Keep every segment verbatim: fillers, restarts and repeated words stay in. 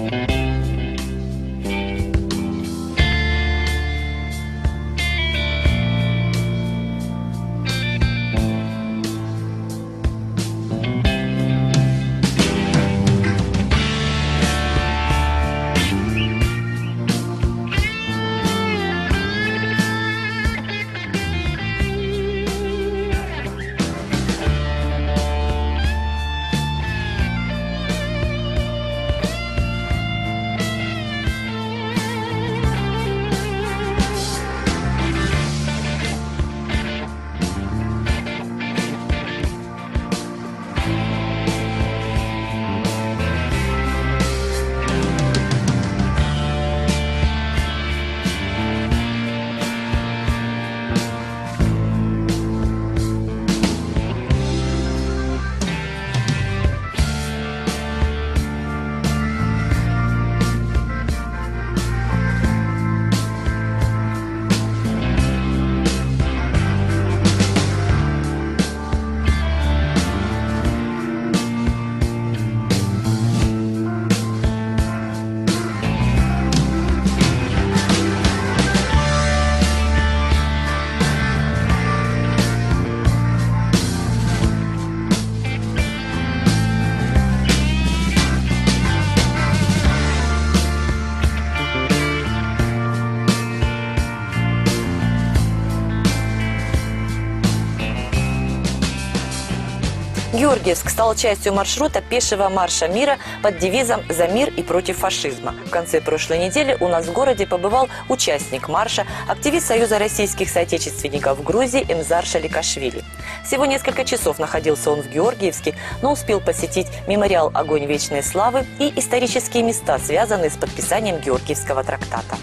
Георгиевск стал частью маршрута пешего марша мира под девизом «За мир и против фашизма». В конце прошлой недели у нас в городе побывал участник марша, активист Союза российских соотечественников в Грузии Эмзар Шаликашвили. Всего несколько часов находился он в Георгиевске, но успел посетить мемориал «Огонь вечной славы» и исторические места, связанные с подписанием Георгиевского трактата.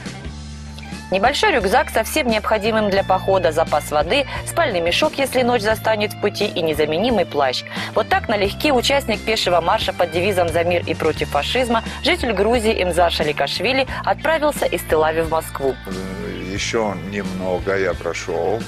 Небольшой рюкзак со всем необходимым для похода, запас воды, спальный мешок, если ночь застанет в пути, и незаменимый плащ. Вот так налегке участник пешего марша под девизом «За мир и против фашизма», житель Грузии Эмзар Шаликашвили отправился из Тель-Авива в Москву. Еще немного я прошел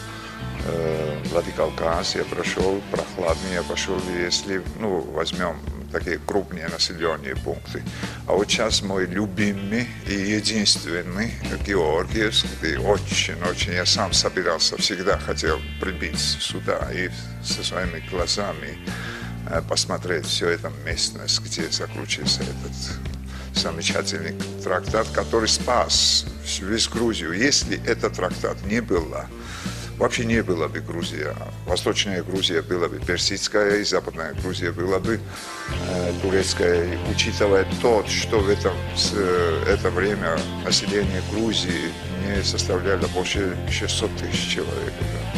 Владикавказ, я прошел прохладный, я пошел, если ну, возьмем такие крупные населенные пункты. А вот сейчас мой любимый и единственный Георгиевск, и очень-очень я сам собирался, всегда хотел прибыть сюда и со своими глазами посмотреть всю эту местность, где заключился этот замечательный трактат, который спас весь Грузию. Если этот трактат не было, вообще не было бы Грузия. Восточная Грузия была бы персидская, и западная Грузия была бы э, турецкая. Учитывая то, что в этом, с, это время население Грузии не составляло больше шестисот тысяч человек.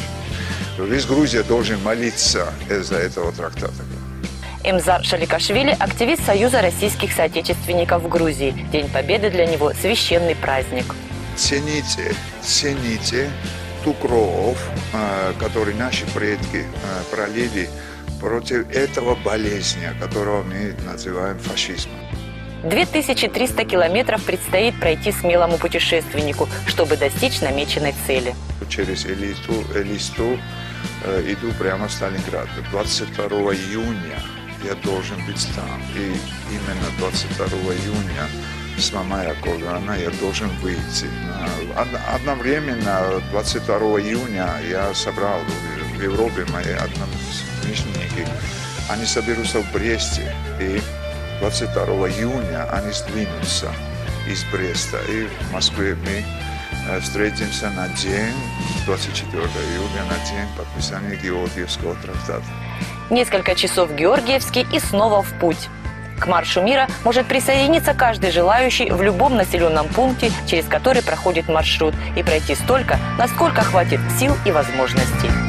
То весь Грузия должен молиться из-за этого трактата. Эмзар Шаликашвили – активист Союза российских соотечественников в Грузии. День Победы для него – священный праздник. Цените, цените ту кровь, которую наши предки пролили против этого болезни, которого мы называем фашизмом. две тысячи триста километров предстоит пройти смелому путешественнику, чтобы достичь намеченной цели. Через Элисту, Элисту иду прямо в Сталинград. двадцать второго июня я должен быть там. И именно двадцать второго июня с Мамая Когана я должен выйти. Одновременно двадцать второго июня я собрал в Европе мои одномышленники. Они соберутся в Бресте, и двадцать второго июня они сдвинутся из Бреста. И в Москве мы встретимся на день, двадцать четвёртого июля, на день подписания Георгиевского трактата. Несколько часов в Георгиевске и снова в путь. К маршу мира может присоединиться каждый желающий в любом населенном пункте, через который проходит маршрут, и пройти столько, насколько хватит сил и возможностей.